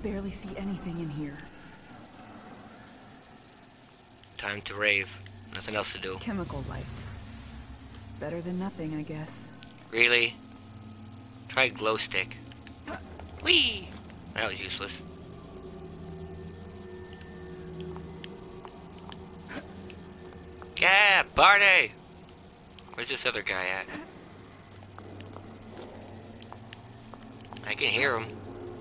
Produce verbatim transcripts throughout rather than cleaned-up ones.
barely see anything in here. Time to rave. Nothing else to do. Chemical lights. Better than nothing, I guess. Really? Try glow stick. Whee! That was useless. Yeah, party! Where's this other guy at? I can hear him.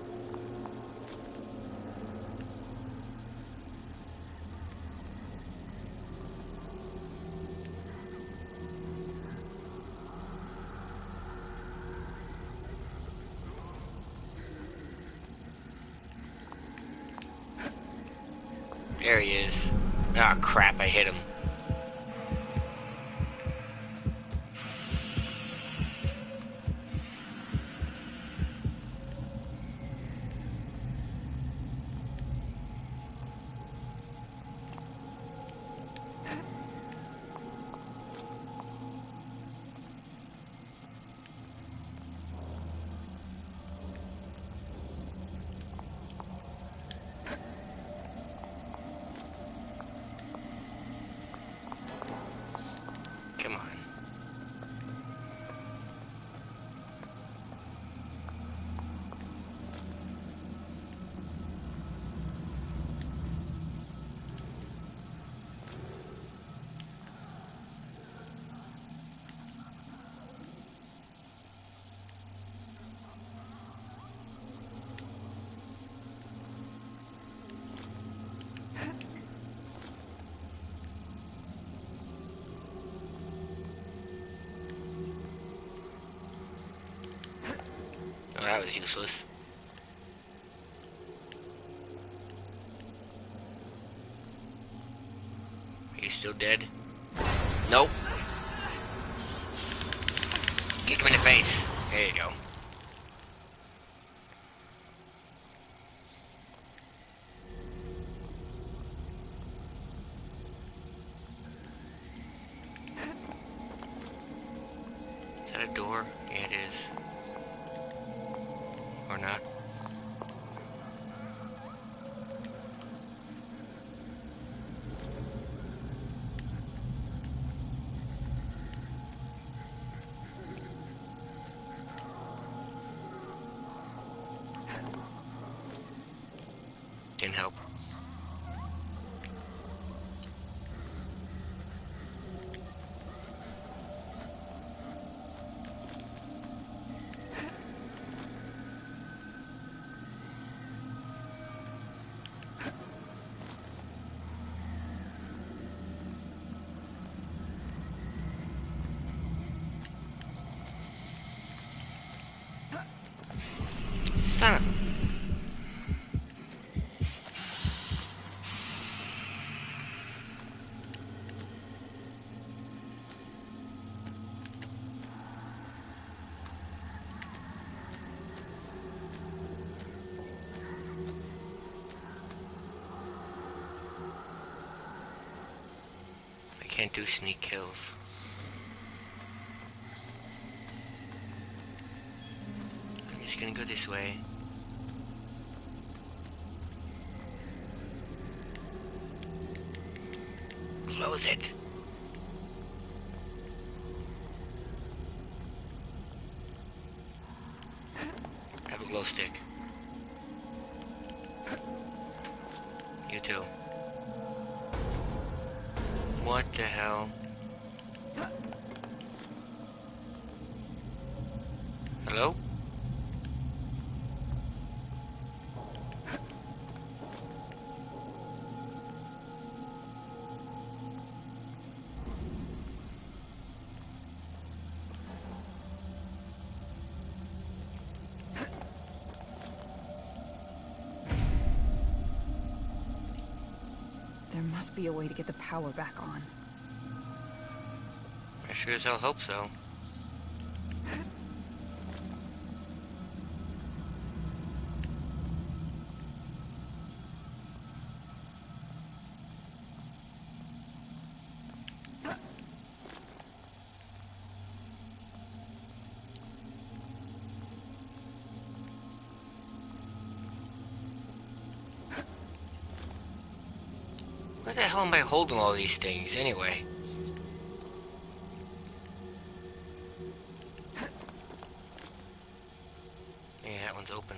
There he is. Ah, crap, I hit him. Come on. Oh, that was useless. Are you still dead? Nope. Kick him in the face. There you go. Is that a door? Yeah, it is. Or not. Didn't help. Son of... I can't do sneak kills. I'm just gonna go this way. Close it. Have a glow stick. You too. What the hell? Hello? There must be a way to get the power back on. I sure as hell hope so. Why the hell am I holding all these things anyway? Yeah, that one's open.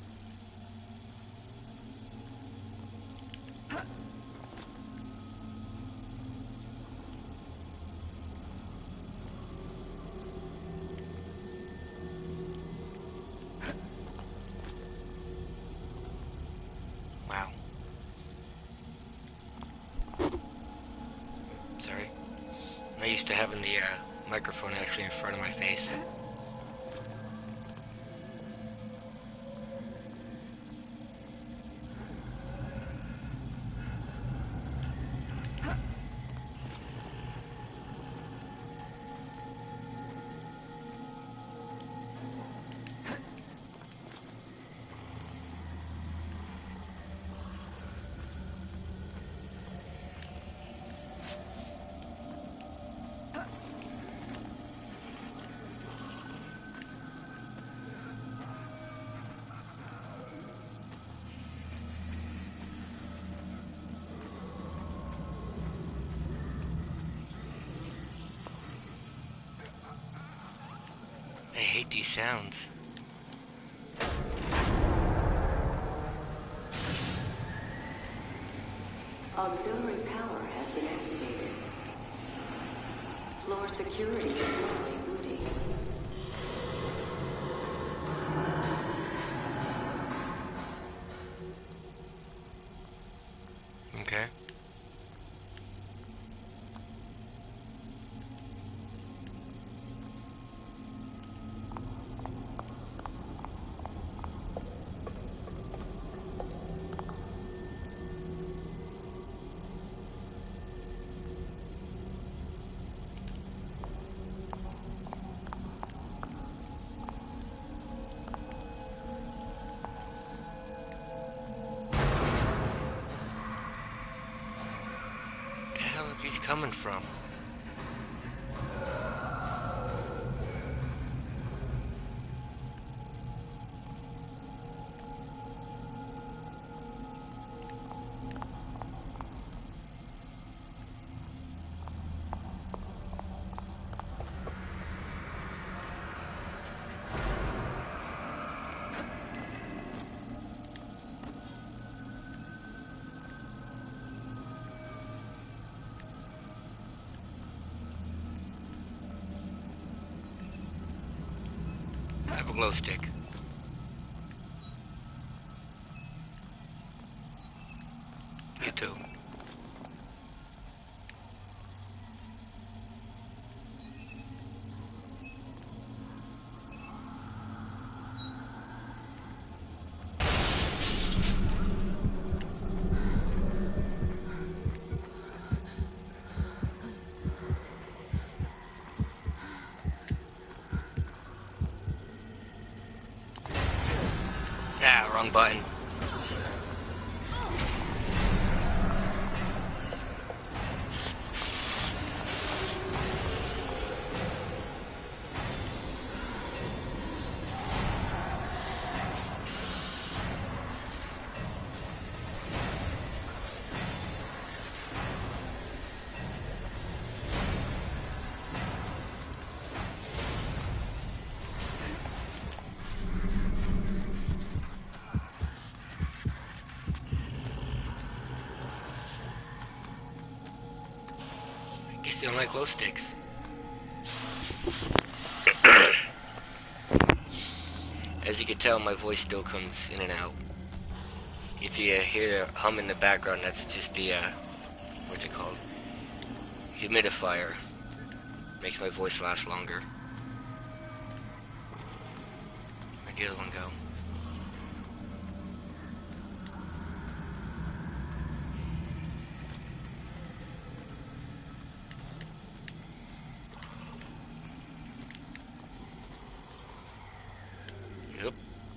Wow. Sorry. I'm not used to having the uh, microphone actually in front of my face. I hate these sounds. Auxiliary power has been activated. Floor security is now rebooting. Okay. He's coming from. I have a glow stick. You too. Ah, wrong button. Guess they don't like glow sticks. As you can tell, my voice still comes in and out. If you hear a hum in the background, that's just the, uh, what's it called? Humidifier. Makes my voice last longer. Where'd the other one go? Yep.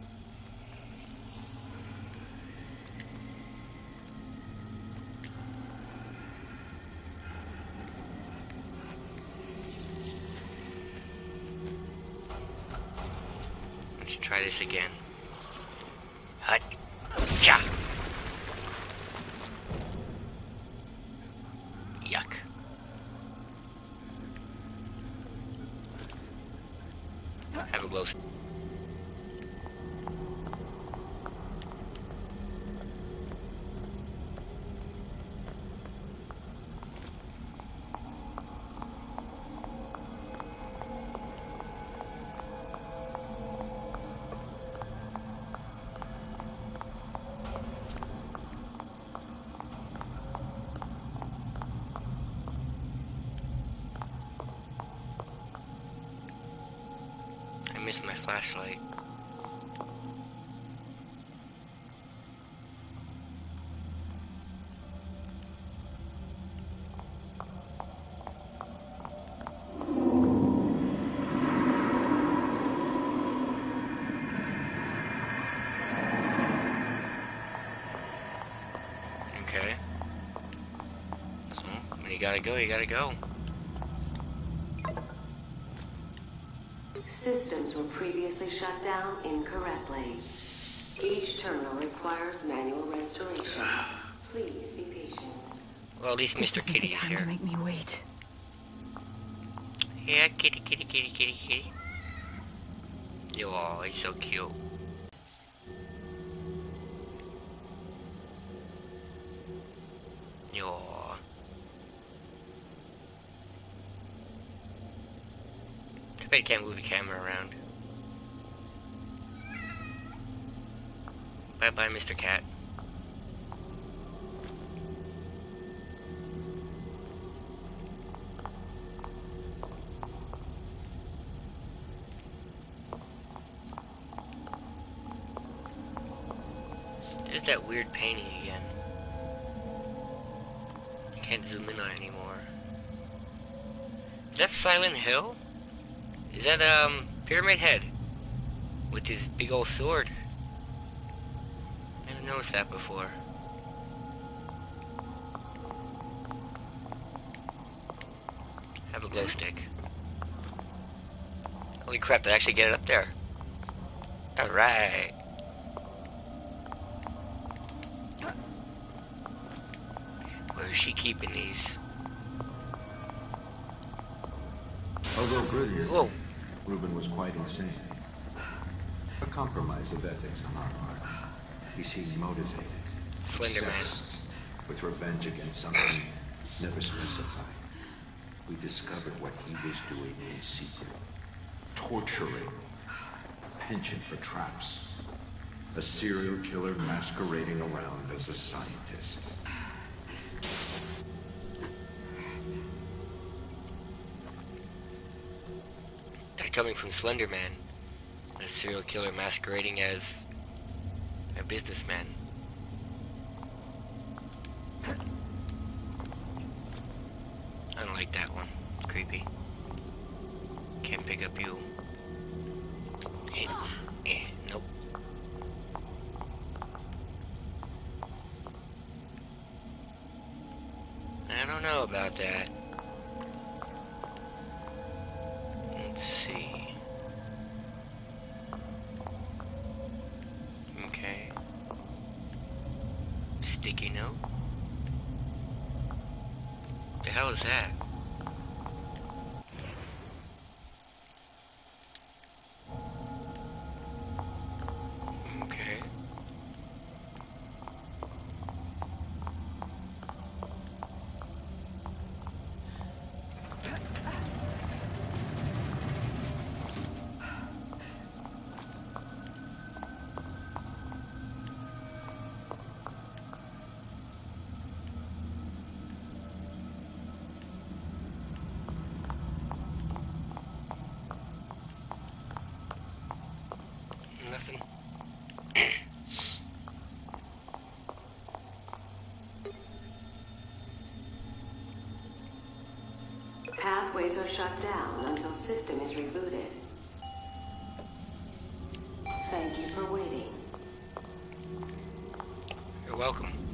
Let's try this again. Hut. Cha. missed my flashlight. Okay. So, when you gotta go, you gotta go. Systems were previously shut down incorrectly. Each terminal requires manual restoration. Please be patient. Well, at least This Mister isn't Kitty the is time here. to make me wait. Yeah, kitty, kitty, kitty, kitty, kitty. Oh, he's so cute. Yo. I bet you can't move the camera around. Bye bye, Mister Cat. There's that weird painting again. I can't zoom in on it anymore. Is that Silent Hill? Is that, um, Pyramid Head? With his big old sword? I haven't noticed that before. Have a glow stick. Holy crap, did I actually get it up there? Alright. Where is she keeping these? Although brilliant, Whoa. Reuben was quite insane. A compromise of ethics on our part. He seemed motivated, Slender Man. obsessed with revenge against something never specified. We discovered what he was doing in secret. Torturing. A penchant for traps. A serial killer masquerading around as a scientist. That coming from Slender Man. A serial killer masquerading as a businessman. I don't like that one. Creepy. Can't pick up you. Eh, eh, nope. I don't know about that. Let's see. Okay. Sticky note. The hell is that? Okay. Nothing. Pathways are shut down until system is rebooted. Thank you for waiting. You're welcome.